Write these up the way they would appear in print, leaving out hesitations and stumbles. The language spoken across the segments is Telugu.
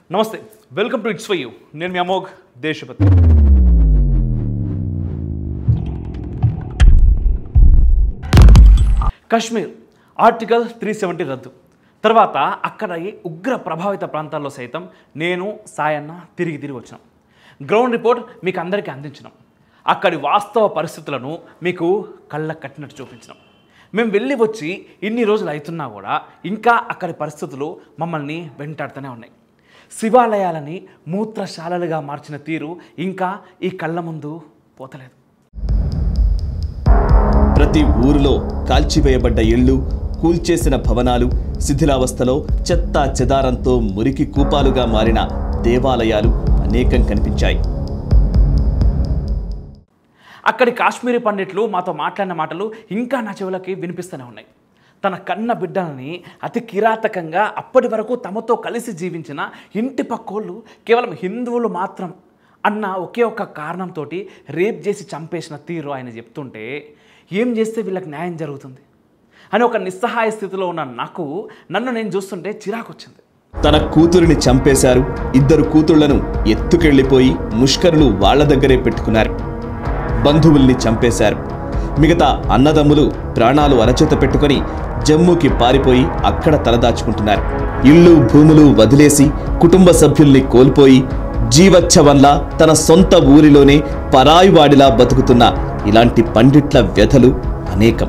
నమస్తే, వెల్కమ్ టు Its4u. నేను మీ అమోఘ్ దేశపతి. కశ్మీర్ ఆర్టికల్ 370 రద్దు తర్వాత అక్కడ ఉగ్ర ప్రభావిత ప్రాంతాల్లో సైతం నేను సాయన్న తిరిగి వచ్చినాం. గ్రౌండ్ రిపోర్ట్ మీకు అందరికీ అందించినాం. అక్కడి వాస్తవ పరిస్థితులను మీకు కళ్ళకు కట్టినట్టు చూపించినాం. మేము వెళ్ళి వచ్చి ఇన్ని రోజులు అవుతున్నా కూడా ఇంకా అక్కడి పరిస్థితులు మమ్మల్ని వెంటాడుతూనే ఉన్నాయి. శివాలయాలని మూత్రశాలలుగా మార్చిన తీరు ఇంకా ఈ కళ్ళ ముందు పోతలేదు. ప్రతి ఊరిలో కాల్చివేయబడ్డ ఇళ్ళు, కూల్చేసిన భవనాలు, శిథిలావస్థలో చెత్తా చెదారంతో మురికి కూపాలుగా మారిన దేవాలయాలు అనేకం కనిపించాయి. అక్కడి కాశ్మీరీ పండిట్లు మాతో మాట్లాడిన మాటలు ఇంకా నా చెవులకి వినిపిస్తూనే ఉన్నాయి. తన కన్న బిడ్డలని అతి కిరాతకంగా అప్పటి వరకు తమతో కలిసి జీవించిన ఇంటి పక్కోళ్ళు కేవలం హిందువులు మాత్రం అన్న ఒకే ఒక్క కారణంతో రేప్ చేసి చంపేసిన తీరు ఆయన చెప్తుంటే ఏం చేస్తే వీళ్ళకి న్యాయం జరుగుతుంది అని ఒక నిస్సహాయ స్థితిలో ఉన్న నన్ను నేను చూస్తుంటే చిరాకు వచ్చింది. తన కూతురిని చంపేశారు. 2 కూతుళ్లను ఎత్తుకెళ్లిపోయి ముష్కరులు వాళ్ల దగ్గరే పెట్టుకున్నారు. బంధువుల్ని చంపేశారు. మిగతా అన్నదమ్ములు ప్రాణాలు అరచేత పెట్టుకొని జమ్మూకి పారిపోయి అక్కడ తలదాచుకుంటున్నారు. ఇళ్ళు భూములు వదిలేసి కుటుంబ సభ్యుల్ని కోల్పోయి జీవచ్ఛవంలా తన సొంత ఊరిలోనే పరాయివాడిలా బతుకుతున్న ఇలాంటి పండిట్ల వ్యధలు అనేకం.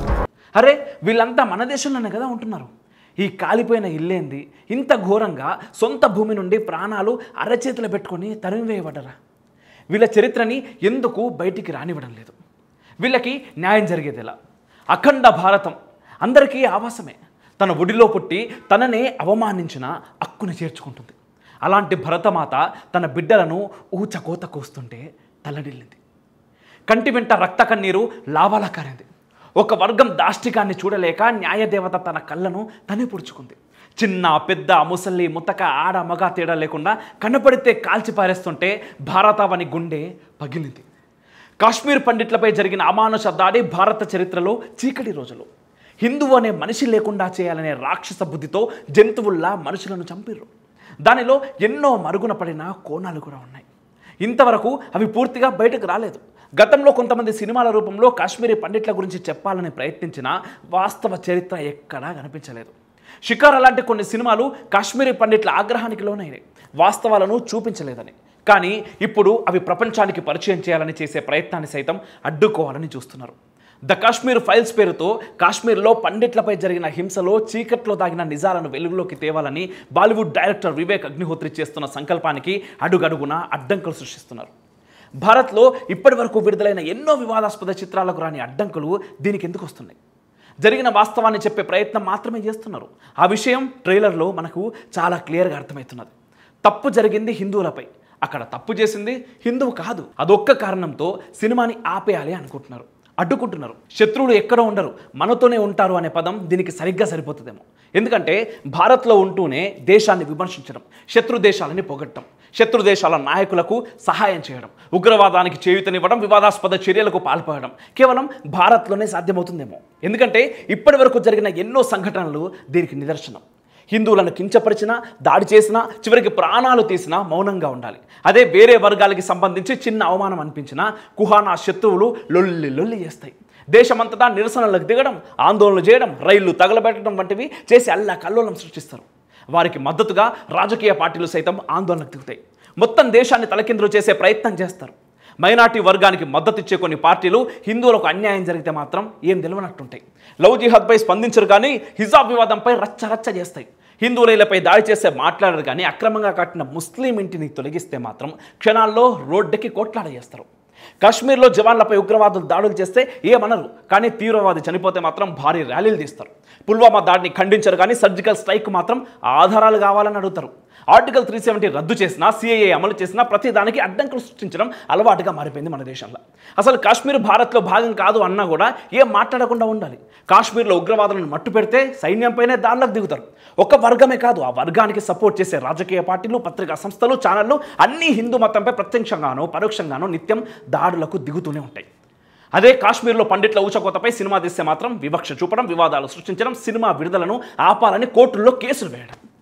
అరే వీళ్ళంతా మన దేశంలోనే కదా ఉంటున్నారు. ఈ కాలిపోయిన ఇల్లేంది ఇంత ఘోరంగా సొంత భూమి నుండి ప్రాణాలు అరచేతులు పెట్టుకొని తరిమివేయబడ్డరా? వీళ్ళ చరిత్రని ఎందుకు బయటికి రానివ్వడం లేదు? వీళ్ళకి న్యాయం జరిగేది ఎలా? అఖండ భారతం అందరికీ ఆవాసమే. తన ఒడిలో పుట్టి తననే అవమానించిన హక్కుని చేర్చుకుంటుంది. అలాంటి భరతమాత తన బిడ్డలను ఊచకోత కోస్తుంటే తల్లడిల్లింది. కంటి వెంట రక్త కన్నీరు లావాలా కారింది. ఒక వర్గం దాష్టికాన్ని చూడలేక న్యాయదేవత తన కళ్ళను తనే పుడుచుకుంది. చిన్న పెద్ద ముసలి ముతక ఆడ మగ తేడా లేకుండా కనపడితే కాల్చి పారేస్తుంటే భారతావని గుండె పగిలింది. కాశ్మీర్ పండిట్లపై జరిగిన అమానుష దాడి భారత చరిత్రలో చీకటి రోజులు. హిందువు అనే మనిషి లేకుండా చేయాలనే రాక్షస బుద్ధితో జంతువుల్లా మనుషులను చంపిర్రు. దానిలో ఎన్నో మరుగున పడిన కోణాలు కూడా ఉన్నాయి. ఇంతవరకు అవి పూర్తిగా బయటకు రాలేదు. గతంలో కొంతమంది సినిమాల రూపంలో కాశ్మీరీ పండిట్ల గురించి చెప్పాలని ప్రయత్నించిన వాస్తవ చరిత్ర ఎక్కడా కనిపించలేదు. షికార్ అలాంటి కొన్ని సినిమాలు కాశ్మీరీ పండిట్ల ఆగ్రహానికి లోనైనాయి, వాస్తవాలను చూపించలేదని. కానీ ఇప్పుడు అవి ప్రపంచానికి పరిచయం చేయాలని చేసే ప్రయత్నాన్ని సైతం అడ్డుకోవాలని చూస్తున్నారు. ద కాశ్మీర్ ఫైల్స్ పేరుతో కాశ్మీర్లో పండిట్లపై జరిగిన హింసలో చీకట్లో దాగిన నిజాలను వెలుగులోకి తేవాలని బాలీవుడ్ డైరెక్టర్ వివేక్ అగ్నిహోత్రి చేస్తున్న సంకల్పానికి అడుగడుగునా అడ్డంకులు సృష్టిస్తున్నారు. భారత్లో ఇప్పటి వరకు విడుదలైన ఎన్నో వివాదాస్పద చిత్రాలకు రాని అడ్డంకులు దీనికి ఎందుకు వస్తున్నాయి? జరిగిన వాస్తవాన్ని చెప్పే ప్రయత్నం మాత్రమే చేస్తున్నారు. ఆ విషయం ట్రైలర్లో మనకు చాలా క్లియర్గా అర్థమవుతున్నది. తప్పు జరిగింది హిందువులపై, అక్కడ తప్పు చేసింది హిందువు కాదు. అదొక్క కారణంతో సినిమాని ఆపేయాలి అనుకుంటున్నారు, అడ్డుకుంటున్నారు. శత్రువులు ఎక్కడో ఉండరు, మనతోనే ఉంటారు అనే పదం దీనికి సరిగ్గా సరిపోతుందేమో. ఎందుకంటే భారత్లో ఉంటూనే దేశాన్ని విమర్శించడం, శత్రు దేశాలని పొగట్టడం, శత్రు దేశాల నాయకులకు సహాయం చేయడం, ఉగ్రవాదానికి చేయూతనివ్వడం, వివాదాస్పద చర్యలకు పాల్పడడం కేవలం భారత్లోనే సాధ్యమవుతుందేమో. ఎందుకంటే ఇప్పటి వరకు జరిగిన ఎన్నో సంఘటనలు దీనికి నిదర్శనం. హిందువులను కించపరిచినా, దాడి చేసినా, చివరికి ప్రాణాలు తీసినా మౌనంగా ఉండాలి. అదే వేరే వర్గాలకి సంబంధించి చిన్న అవమానం అనిపించినా కుహానా శత్రువులు లొల్లి చేస్తాయి. దేశమంతటా నిరసనలకు దిగడం, ఆందోళనలు చేయడం, రైళ్లు తగలబెట్టడం వంటివి చేసి అల్లకల్లోలం సృష్టిస్తారు. వారికి మద్దతుగా రాజకీయ పార్టీలు సైతం ఆందోళనకు దిగుతాయి. మొత్తం దేశాన్ని తలకిందులు చేసే ప్రయత్నం చేస్తారు. మైనార్టీ వర్గానికి మద్దతు ఇచ్చే కొన్ని పార్టీలు హిందువులకు అన్యాయం జరిగితే మాత్రం ఏం తెలియనట్టుంటాయి. లవ్ జిహాద్పై స్పందించరు కానీ హిజాబ్ వివాదంపై రచ్చ చేస్తాయి. హిందువులపై దాడి చేస్తే మాట్లాడరు కానీ అక్రమంగా కట్టిన ముస్లిం ఇంటిని తొలగిస్తే మాత్రం క్షణాల్లో రోడ్డుకి కొట్లాడ చేస్తారు. కాశ్మీర్లో జవాన్లపై ఉగ్రవాదులు దాడులు చేస్తే ఏమనరు కానీ తీవ్రవాది చనిపోతే మాత్రం భారీ ర్యాలీలు తీస్తారు. పుల్వామా దాడిని ఖండించరు కానీ సర్జికల్ స్ట్రైక్ మాత్రం ఆధారాలు కావాలని అడుగుతారు. ఆర్టికల్ 370 రద్దు చేసినా, సిఏఏ అమలు చేసినా ప్రతి దానికి అడ్డంకులు సృష్టించడం అలవాటుగా మారిపోయింది మన దేశంలో. అసలు కాశ్మీర్ భారత్లో భాగం కాదు అన్నా కూడా ఏం మాట్లాడకుండా ఉండాలి. కాశ్మీర్లో ఉగ్రవాదులను మట్టు పెడితే సైన్యంపైనే దాడులకు దిగుతారు. ఒక వర్గమే కాదు, ఆ వర్గానికి సపోర్ట్ చేసే రాజకీయ పార్టీలు, పత్రికా సంస్థలు, ఛానళ్లు అన్నీ హిందూ మతంపై ప్రత్యక్షంగానో పరోక్షంగానో నిత్యం దాడులకు దిగుతూనే ఉంటాయి. అదే కాశ్మీర్లో పండిట్ల ఊచకోతపై సినిమా తీస్తే మాత్రం వివక్ష చూపడం, వివాదాలు సృష్టించడం, సినిమా విడుదలను ఆపాలని కోర్టుల్లో కేసులు వేయడం.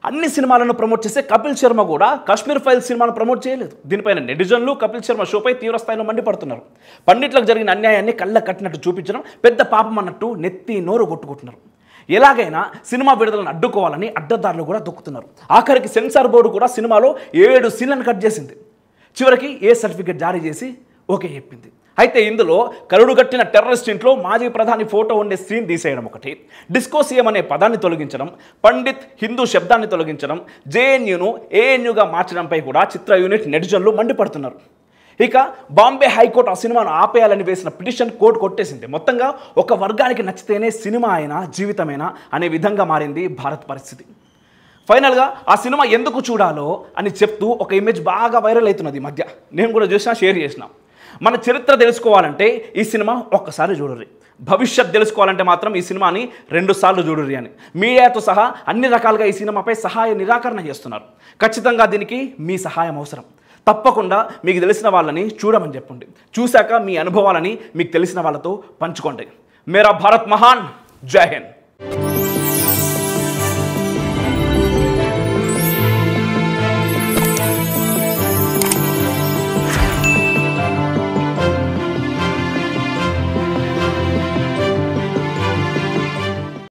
అన్ని సినిమాలను ప్రమోట్ చేసే కపిల్ శర్మ కూడా కాశ్మీర్ ఫైల్స్ సినిమాను ప్రమోట్ చేయలేదు. దీనిపైన నెటిజన్లు కపిల్ శర్మ షోపై తీవ్రస్థాయిలో మండిపడుతున్నారు. పండిట్లకు జరిగిన అన్యాయాన్ని కళ్ళ కట్టినట్టు చూపించడం పెద్ద పాపం అన్నట్టు నెత్తి నోరు కొట్టుకుంటున్నారు. ఎలాగైనా సినిమా విడుదలను అడ్డుకోవాలని అడ్డదారులు కూడా దొక్కుతున్నారు. ఆఖరికి సెన్సార్ బోర్డు కూడా సినిమాలో 7 సీన్లను కట్ చేసింది. చివరికి ఏ సర్టిఫికేట్ జారీ చేసి ఓకే చెప్పింది. అయితే ఇందులో కరుడు కట్టిన టెర్రరిస్ట్ ఇంట్లో మాజీ ప్రధాని ఫోటో ఉండే సీన్ తీసేయడం ఒకటి, డిస్కో సీఎం అనే పదాన్ని తొలగించడం, పండిత్ హిందూ శబ్దాన్ని తొలగించడం, జేఎన్యూను ఏఎన్యూగా మార్చడంపై కూడా చిత్ర యూనిట్ నెటిజన్లు మండిపడుతున్నారు. ఇక బాంబే హైకోర్టు ఆ సినిమాను ఆపేయాలని వేసిన పిటిషన్ కోర్టు కొట్టేసింది. మొత్తంగా ఒక వర్గానికి నచ్చితేనే సినిమా అయినా జీవితమైనా అనే విధంగా మారింది భారత్ పరిస్థితి. ఫైనల్గా ఆ సినిమా ఎందుకు చూడాలో అని చెప్తూ ఒక ఇమేజ్ బాగా వైరల్ అవుతున్నది ఈ మధ్య. నేను కూడా చూసినా, షేర్ చేసిన. మన చరిత్ర తెలుసుకోవాలంటే ఈ సినిమా ఒక్కసారి చూడరు, భవిష్యత్ తెలుసుకోవాలంటే మాత్రం ఈ సినిమాని 2 సార్లు చూడరు అని మీడియాతో సహా అన్ని రకాలుగా ఈ సినిమాపై సహాయ నిరాకరణ చేస్తున్నారు. ఖచ్చితంగా దీనికి మీ సహాయం అవసరం. తప్పకుండా మీకు తెలిసిన వాళ్ళని చూడమని చెప్పండి. చూశాక మీ అనుభవాలని మీకు తెలిసిన వాళ్ళతో పంచుకోండి. మేరా భారత్ మహాన్, జై హింద్.